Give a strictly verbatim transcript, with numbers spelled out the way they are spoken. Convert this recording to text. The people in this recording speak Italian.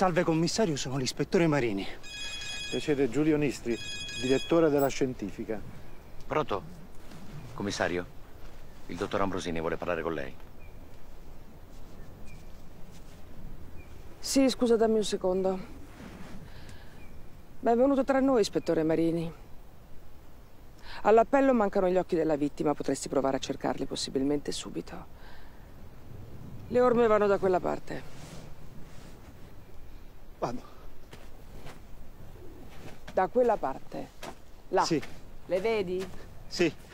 Salve commissario, sono l'ispettore Marini. Piacere, Giulio Nistri, direttore della Scientifica. Pronto? Commissario, il dottor Ambrosini vuole parlare con lei. Sì, scusa, dammi un secondo. Benvenuto tra noi, ispettore Marini. All'appello mancano gli occhi della vittima, potresti provare a cercarli possibilmente subito. Le orme vanno da quella parte. Vado. Da quella parte. Là. Sì. Le vedi? Sì.